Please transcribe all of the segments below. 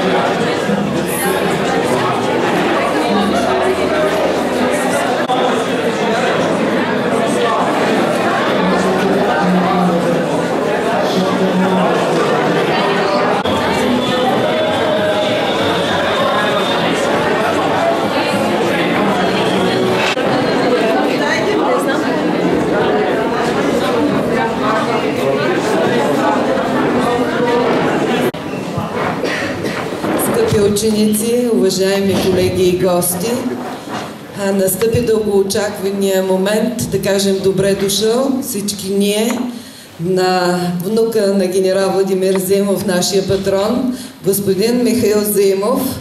Ученици, уважаеми колеги и гости, настъпи дългоочаквания момент да кажем добре дошъл всички ние на внука на генерал Владимир Заимов, нашия патрон, господин Михаил Заимов.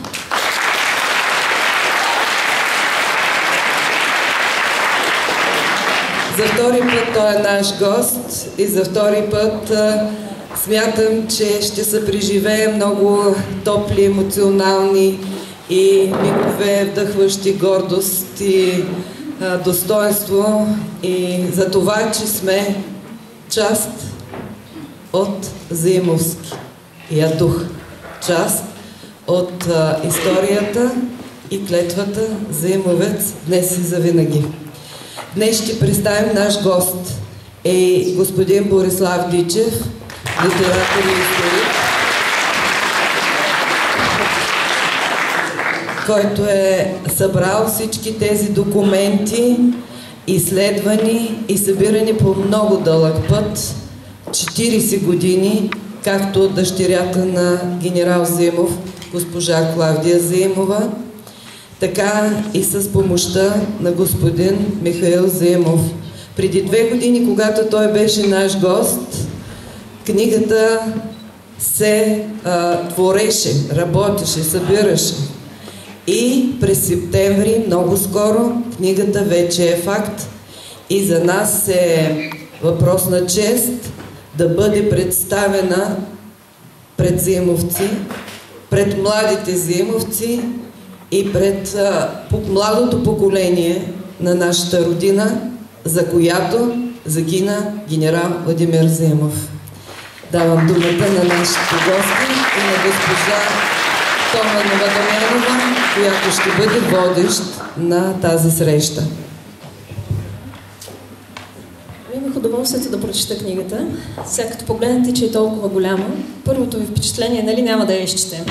За втори път той е наш гост и за втори път смятам, че ще се преживее много топли, емоционални и мигове, вдъхващи гордост и достоинство, и за това, че сме част от Заимовски дух, част от историята и клетвата Заимовец днес и завинаги. Днес ще представим наш гост е господин Борислав Дичев, литератор и историк, който е събрал всички тези документи, изследвани и събирани по много дълъг път, 40 години, както от дъщерята на генерал Заимов, госпожа Клавдия Заимова, така и с помощта на господин Михаил Заимов. Преди 2 години, когато той беше наш гост, книгата се твореше, работеше, събираше. И през септември, много скоро, книгата вече е факт. И за нас е въпрос на чест да бъде представена пред заимовци, пред младите заимовци и пред младото поколение на нашата родина, за която загина генерал Владимир Заимов. Давам думата на нашите гости и на госпожа Томанова Дамянова, която ще бъде водещ на тази среща. Имах удоволствието да прочета книгата. Сега като погледнете, че е толкова голяма, първото ви впечатление, нали, няма да я изчетем.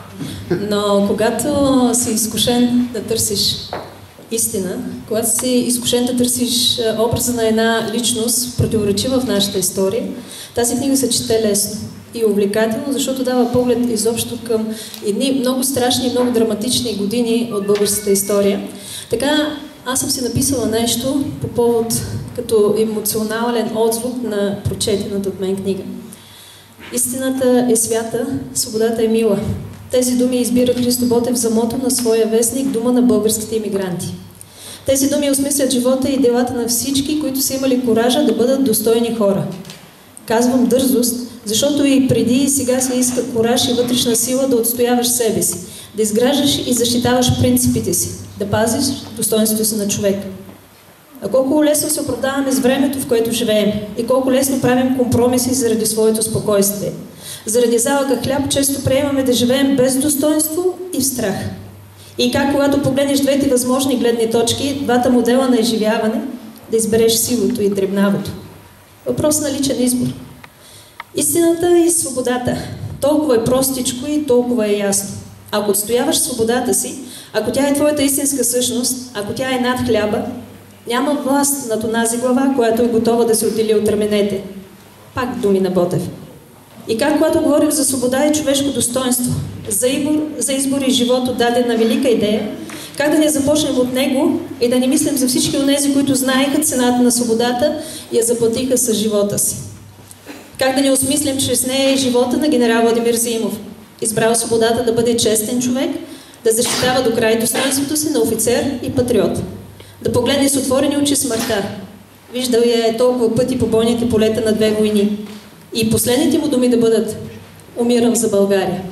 Но когато си изкушен да търсиш истина, когато си изкушен да търсиш образа на една личност, противоречива в нашата история, тази книга се чете лесно и увлекателно, защото дава поглед изобщо към едни много страшни, много драматични години от българската история. Така, аз съм си написала нещо по повод като емоционален отзвук на прочетената от мен книга. Истината е свята, свободата е мила. Тези думи избира Христо Ботев за мото на своя вестник Дума на българските имигранти. Тези думи осмислят живота и делата на всички, които са имали коража да бъдат достойни хора. Казвам дързост, защото и преди и сега се иска кораж и вътрешна сила да отстояваш себе си, да изграждаш и защитаваш принципите си, да пазиш достоинството си на човек. А колко лесно се оправдаваме с времето, в което живеем, и колко лесно правим компромиси заради своето спокойствие. Заради залъка хляб често приемаме да живеем без достоинство и в страх. И как, когато погледнеш двете възможни гледни точки, двата модела на изживяване, да избереш силото и дребнавото. Въпрос на личен избор. Истината и свободата. Толкова е простичко и толкова е ясно. Ако отстояваш свободата си, ако тя е твоята истинска същност, ако тя е над хляба, няма власт над онази глава, която е готова да се отдели от раменете. Пак думи на Ботев. И как, когато говорим за свобода и човешко достоинство, за избор и живот отдадена велика идея, как да не започнем от него и да не мислим за всички онези, които знаеха цената на свободата и я заплатиха с живота си. Как да не осмислим чрез нея и живота на генерал Владимир Заимов, избрал свободата да бъде честен човек, да защитава до край достоинството си на офицер и патриот, да погледне с отворени очи смъртта. Виждал я е толкова пъти по бойните полета на 2 войни. И последните му думи да бъдат: умирам за България.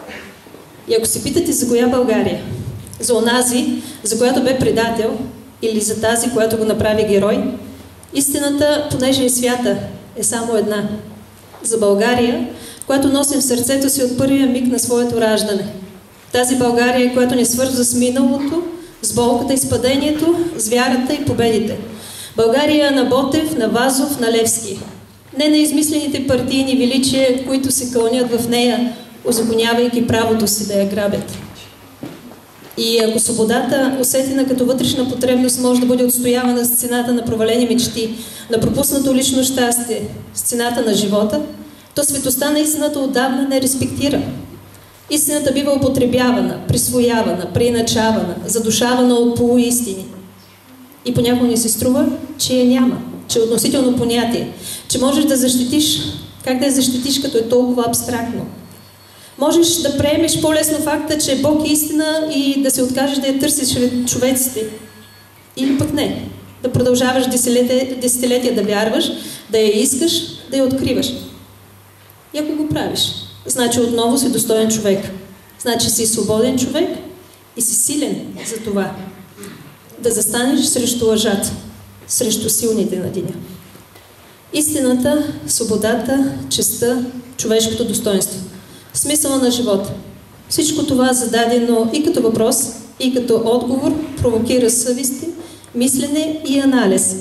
И ако се питате за коя България, за онази, за която бе предател, или за тази, която го направи герой, истината, понеже е свята, е само една. За България, която носим в сърцето си от първия миг на своето раждане. Тази България, която ни свързва с миналото, с болката и с падението, с вярата и победите. България на Ботев, на Вазов, на Левски. Не на измислените партийни величия, които се кълнят в нея, узаконявайки правото си да я грабят. И ако свободата, усетена като вътрешна потребност, може да бъде отстоявана с цената на провалени мечти, на пропуснато лично щастие, с цената на живота, то светостта на истината отдавна не респектира. Истината бива употребявана, присвоявана, преиначавана, задушавана от полуистини. И понякога ни се струва, че я няма, че е относително понятие, че можеш да защитиш, как да я защитиш, като е толкова абстрактно. Можеш да приемеш по-лесно факта, че Бог е истина и да се откажеш да я търсиш сред човеците. Или пък не. Да продължаваш десетилетия да вярваш, да я искаш, да я откриваш. И ако го правиш, значи отново си достоен човек. Значи си свободен човек и си силен за това. Да застанеш срещу лъжата, срещу силните на деня. Истината, свободата, честта, човешкото достоинство. Смисъла на живота. Всичко това зададено и като въпрос, и като отговор провокира съвести, мислене и анализ.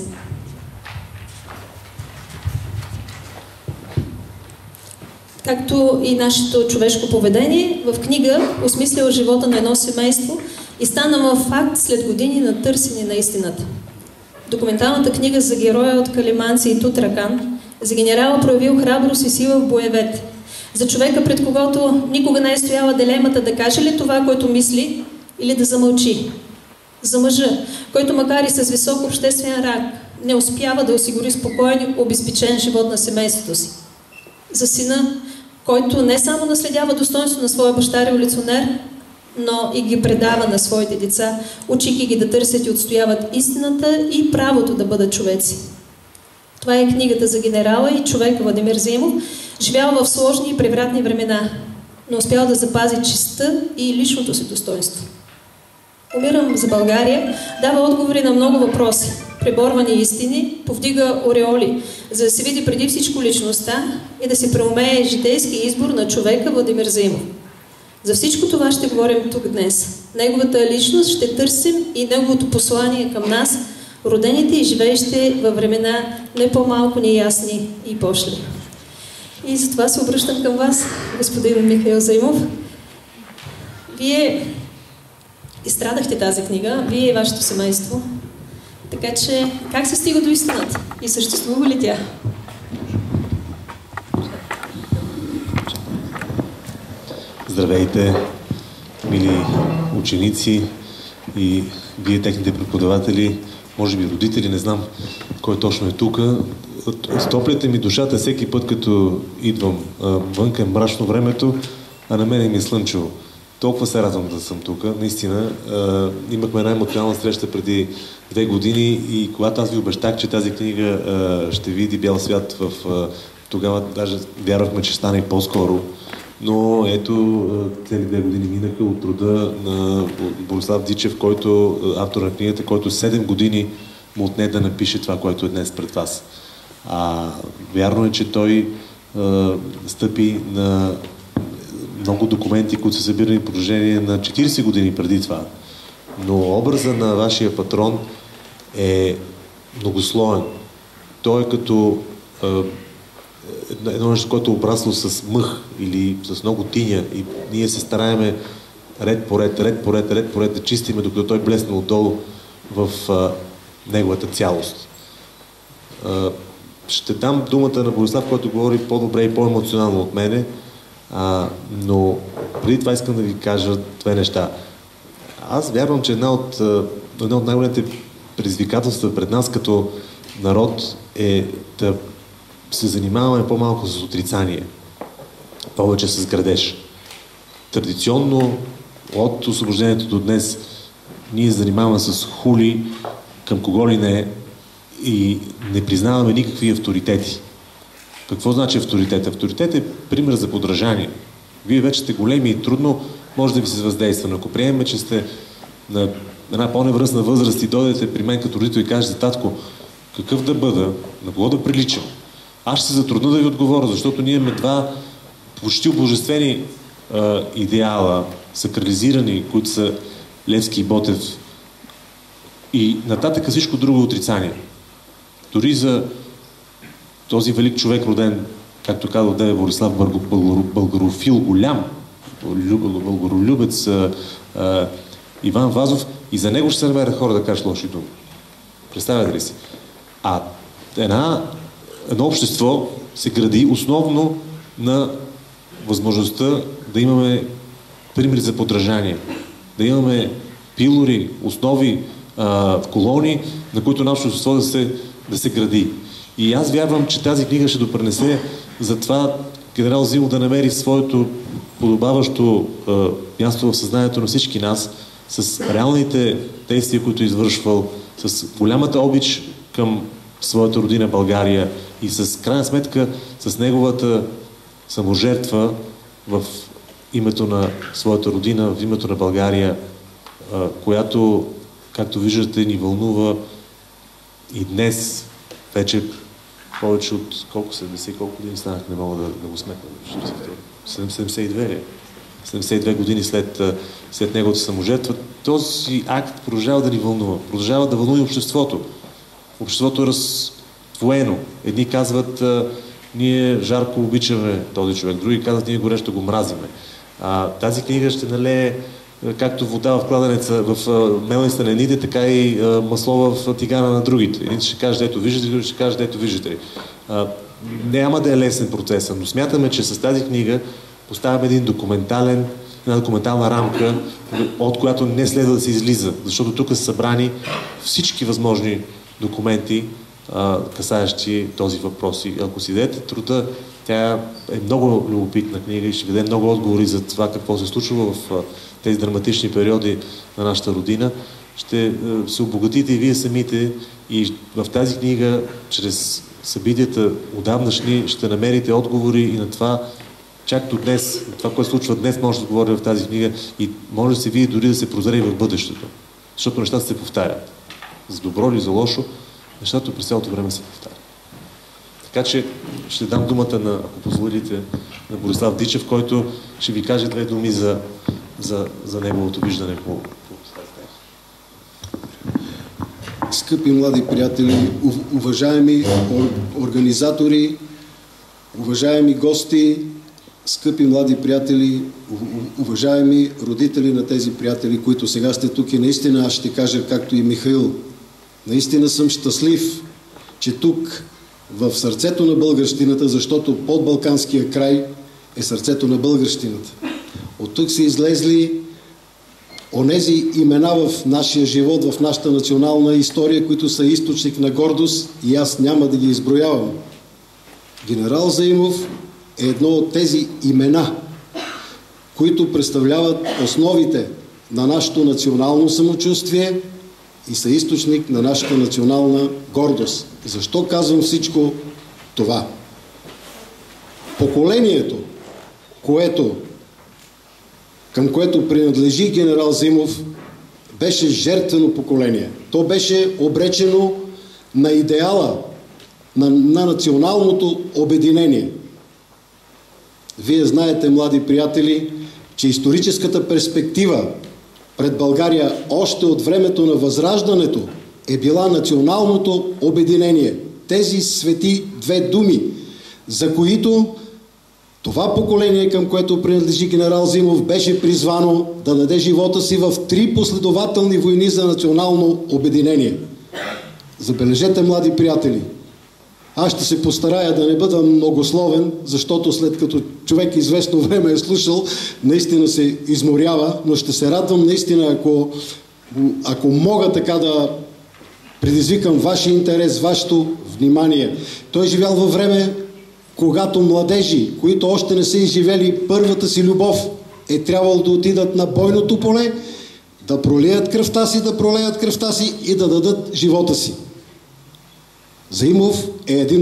Както и нашето човешко поведение, в книга осмисляла живота на едно семейство и станала факт след години на търсене на истината. Документалната книга за героя от Калиманци и Тутракан, за генерала проявил храброст и сила в боевете, за човека, пред когото никога не е стояла дилемата да каже ли това, което мисли, или да замълчи. За мъжа, който макар и с висок обществен ранг, не успява да осигури спокоен, обезпечен живот на семейството си. За сина, който не само наследява достоинство на своя баща революционер, но и ги предава на своите деца, учики ги да търсят и отстояват истината и правото да бъдат човеци. Това е книгата за генерала и човека Владимир Заимов, живял в сложни и превратни времена, но успял да запази честта и личното си достоинство. Умирам за България дава отговори на много въпроси, преборвани истини, повдига ореоли, за да се види преди всичко личността и да се преумее житейски избор на човека Владимир Заимов. За всичко това ще говорим тук днес. Неговата личност ще търсим и неговото послание към нас, родените и живеещи във времена не по-малко неясни и пошли. И затова се обръщам към вас, господин Михаил Заимов. Вие изстрадахте тази книга, вие и вашето семейство. Така че, как се стига до истината? И съществува ли тя? Здравейте, мили ученици и вие, техните преподаватели, може би родители, не знам кой точно е тук. Стопляте ми душата всеки път, като идвам. Вънка е мрачно времето, а на мен ми е слънчево. Толкова се радвам да съм тук. Наистина, имахме една емоционална среща преди 2 години и когато аз ви обещах, че тази книга ще види бял свят, тогава даже вярвахме, че стане и по-скоро. Но ето, цели 2 години минаха от труда на Борислав Дичев, който автор на книгата, който 7 години му отне да напише това, което е днес пред вас. Вярно е, че той стъпи на много документи, които са събирани в продължение на 40 години преди това. Но образа на вашия патрон е многослоен. Той е като едно нещо, което е обрасло с мъх или с много тиня и ние се стараеме ред по ред да чистиме, докато той блесне отдолу в неговата цялост. Ще дам думата на Борислав, който говори по-добре и по-емоционално от мене, но преди това искам да ви кажа 2 неща. Аз вярвам, че едно от най-големите предизвикателства пред нас като народ е да се занимаваме по-малко с отрицание, повече с градеж. Традиционно от освобождението до днес ние занимаваме с хули към кого ли не и не признаваме никакви авторитети. Какво значи авторитет? Авторитет е пример за подражание. Вие вече сте големи и трудно може да ви се въздейства. Но ако приемем, че сте на една по-невръстна възраст и дойдете при мен като родител и кажете: татко, какъв да бъда, на кого да приличам? Аз ще се затрудна да ви отговоря, защото ние имаме 2 почти божествени идеала, сакрализирани, които са Левски и Ботев, и нататък всичко друго е отрицание. Дори за този велик човек, роден, както каза одеве Борислав, българофил, голям, българолюбец Иван Вазов, и за него ще се намерят хора да кажат лоши думи. Представяте ли си? А едно общество се гради основно на възможността да имаме примери за подражание, да имаме пилори, основи, колони, на които нашето общество да се гради. И аз вярвам, че тази книга ще допринесе за това генерал Зимов да намери своето подобаващо място в съзнанието на всички нас, с реалните действия, които е извършвал, с голямата обич към своята родина България и с крайна сметка с неговата саможертва в името на своята родина, в името на България, която, както виждате, ни вълнува и днес, вече повече от колко 70, колко години станах, не мога да го сметна. 72 ли? 72 години след неговата саможертва. Този акт продължава да ни вълнува. Продължава да вълнува и обществото. Обществото е раздвоено. Едни казват, ние жарко обичаме този човек, други казват, ние горещо го мразиме. Тази книга ще налее както вода в кладенеца, в мелницата на едните, така и масло в тигана на другите. Едните ще кажат, ето виждате, другите ще кажат, ето виждате. Няма да е лесен процес, но смятаме, че с тази книга поставяме една документална рамка, от която не следва да се излиза, защото тук са събрани всички възможни документи, касаещи този въпрос. И ако си дадете труда, тя е много любопитна книга и ще даде много отговори за това какво се случва в тези драматични периоди на нашата родина. Ще се обогатите и вие самите, и в тази книга, чрез събитията отдавнашни, ще намерите отговори и на това, чак до днес, това, което случва днес, може да говори в тази книга и може да се види дори да се прозре и в бъдещето. Защото нещата се повтарят. За добро или за лошо, нещата през цялото време се повтарят. Така че ще дам думата на, ако позволите, на Борислав Дичев, който ще ви каже две думи за неговото виждане по тази тема. Скъпи млади приятели, уважаеми организатори, уважаеми гости, скъпи млади приятели, уважаеми родители на тези приятели, които сега сте тук, и наистина аз ще кажа, както и Михаил, наистина съм щастлив, че тук в сърцето на българщината, защото под Балканския край е сърцето на българщината. От тук са излезли онези имена в нашия живот, в нашата национална история, които са източник на гордост, и аз няма да ги изброявам. Генерал Заимов е едно от тези имена, които представляват основите на нашето национално самочувствие и са източник на нашата национална гордост. Защо казвам всичко това? Поколението, към което принадлежи генерал Зимов, беше жертвено поколение. То беше обречено на идеала на националното обединение. Вие знаете, млади приятели, че историческата перспектива пред България още от времето на Възраждането е била националното обединение. Тези свети две думи, за които това поколение, към което принадлежи генерал Зимов, беше призвано да даде живота си в 3 последователни войни за национално обединение. Забележете, млади приятели, аз ще се постарая да не бъда многословен, защото след като човек известно време е слушал, наистина се изморява, но ще се радвам наистина, ако мога така да предизвикам вашия интерес, вашето внимание. Той е живял във време, когато младежи, които още не са изживели първата си любов, е трябвало да отидат на бойното поле, да пролеят кръвта си и да дадат живота си. Заимов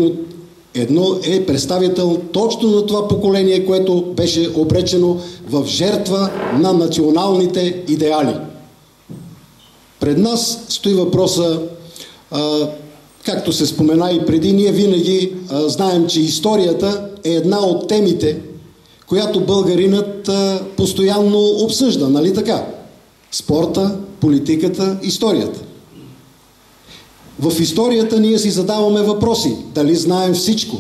е представител точно на това поколение, което беше обречено в жертва на националните идеали. Пред нас стои въпроса, както се спомена и преди, ние винаги знаем, че историята е една от темите, която българинът постоянно обсъжда, нали така? Спорта, политиката, историята. В историята ние си задаваме въпроси. Дали знаем всичко?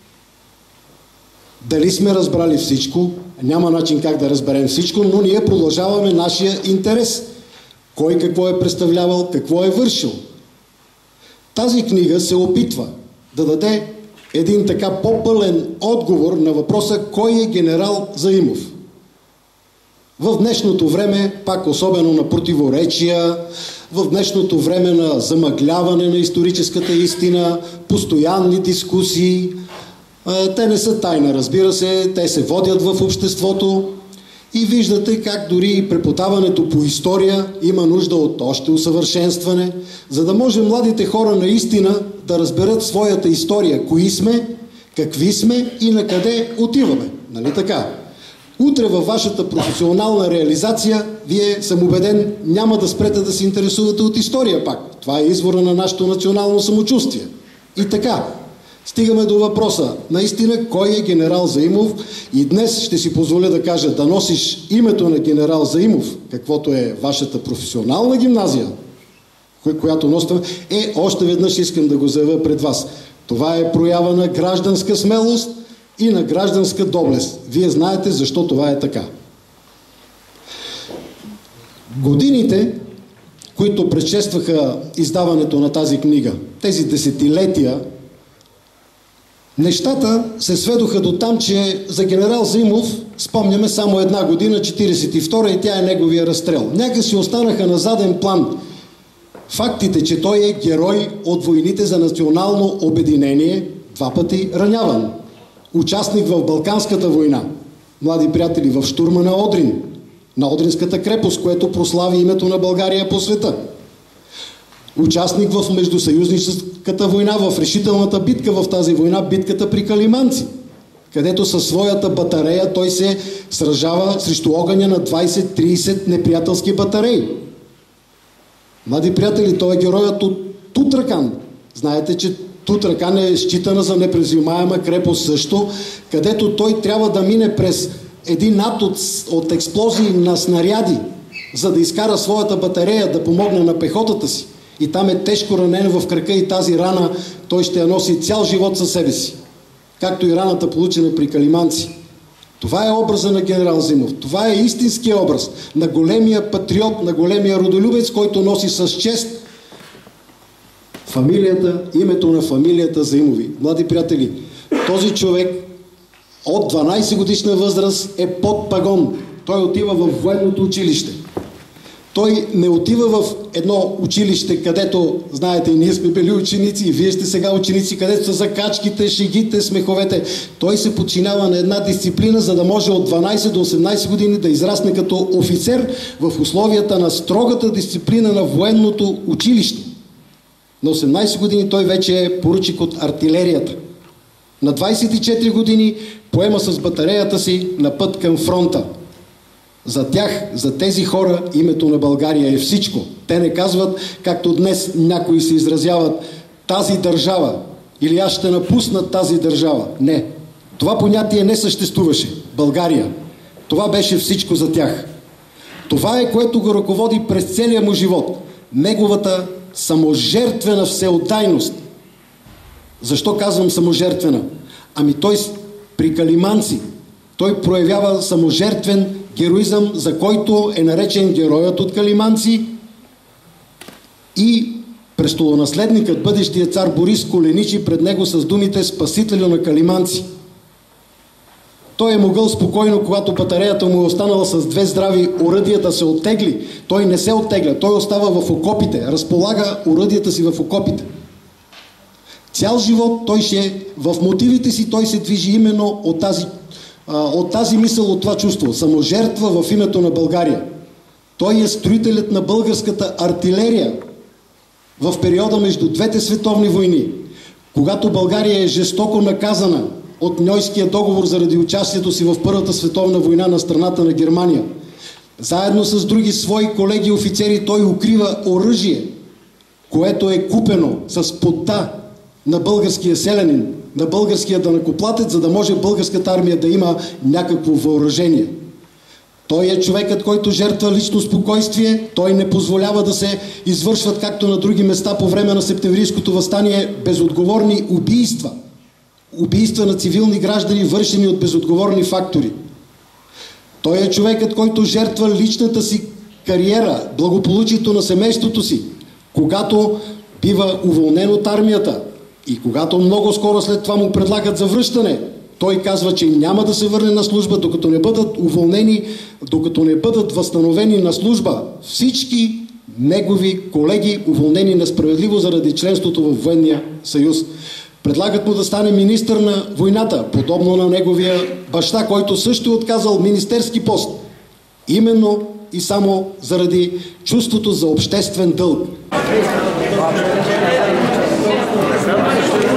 Дали сме разбрали всичко? Няма начин как да разберем всичко, но ние продължаваме нашия интерес. Кой какво е представлявал, какво е вършил. Тази книга се опитва да даде един така по-пълен отговор на въпроса кой е генерал Заимов. В днешното време, пак особено на противоречия, в днешното време на замъгляване на историческата истина, постоянни дискусии, те не са тайна, разбира се, те се водят в обществото и виждате как дори преподаването по история има нужда от още усъвършенстване, за да може младите хора наистина да разберат своята история, кои сме, какви сме и на къде отиваме. Нали така? Утре във вашата професионална реализация, вие, съм убеден, няма да спрете да се интересувате от история пак. Това е извора на нашето национално самочувствие. И така, стигаме до въпроса, наистина, кой е генерал Заимов? И днес ще си позволя да кажа, да носиш името на генерал Заимов, каквото е вашата професионална гимназия, която носите, още веднъж искам да го заявя пред вас. Това е проява на гражданска смелост и на гражданска доблест. Вие знаете защо това е така. Годините, които предшестваха издаването на тази книга, тези десетилетия, нещата се сведоха до там, че за генерал Заимов спомняме само една година, 42-а, и тя е неговия разстрел. Някак си останаха на заден план фактите, че той е герой от войните за национално обединение, 2 пъти раняван. Участник в Балканската война, млади приятели, в щурма на Одрин, на Одринската крепост, което прослави името на България по света. Участник в Междусъюзническата война, в решителната битка в тази война, битката при Калиманци, където със своята батарея той се сражава срещу огъня на 20-30 неприятелски батареи. Млади приятели, той е героят от Тутракан. Знаете, че Тутракан е считана за непревзимаема крепост също, където той трябва да мине през един ад от експлозии на снаряди, за да изкара своята батарея, да помогне на пехотата си. И там е тежко ранен в крака и тази рана той ще я носи цял живот със себе си. Както и раната, получена при Калиманци. Това е образа на генерал Заимов. Това е истинския образ на големия патриот, на големия родолюбец, който носи с чест фамилията, името на фамилията Заимови. Млади приятели, този човек от 12 годишна възраст е под пагон. Той отива в военното училище. Той не отива в едно училище, където, знаете, и ние сме били ученици, и вие сте сега ученици, където са закачките, шегите, смеховете. Той се подчинява на една дисциплина, за да може от 12 до 18 години да израсне като офицер в условията на строгата дисциплина на военното училище. На 18 години той вече е поручик от артилерията. На 24 години поема с батареята си на път към фронта. За тях, за тези хора, името на България е всичко. Те не казват, както днес някои се изразяват, тази държава или аз ще напусна тази държава. Не. Това понятие не съществуваше. България. Това беше всичко за тях. Това е, което го ръководи през целия му живот. Неговата саможертвена всеотдайност. Защо казвам саможертвена? Ами той при Калиманци, той проявява саможертвен героизъм, за който е наречен героят от Калиманци, и престолонаследникът, бъдещия цар Борис, коленичи пред него с думите "Спасителю на Калиманци". Той е могъл спокойно, когато батареята му е останала с 2 здрави оръдия, да се оттегли. Той не се оттегля, той остава в окопите, разполага оръдията си в окопите. Цял живот той в мотивите си той се движи именно от тази мисъл, от това чувство. Саможертва в името на България. Той е строителят на българската артилерия в периода между двете световни войни, когато България е жестоко наказана от Ньойския договор заради участието си в Първата световна война на страната на Германия. Заедно с други свои колеги офицери той укрива оръжие, което е купено с пота на българския селянин, на българския данъкоплатец, за да може българската армия да има някакво въоръжение. Той е човекът, който жертва лично спокойствие, той не позволява да се извършват, както на други места по време на септемврийското въстание, безотговорни убийства. Убийства на цивилни граждани, вършени от безотговорни фактори. Той е човекът, който жертва личната си кариера, благополучието на семейството си, когато бива уволнен от армията и когато много скоро след това му предлагат завръщане, той казва, че няма да се върне на служба, докато не бъдат уволнени, докато не бъдат възстановени на служба всички негови колеги, уволнени несправедливо заради членството в Военния съюз. Предлагат му да стане министър на войната, подобно на неговия баща, който също е отказал министерски пост. Именно и само заради чувството за обществен дълг.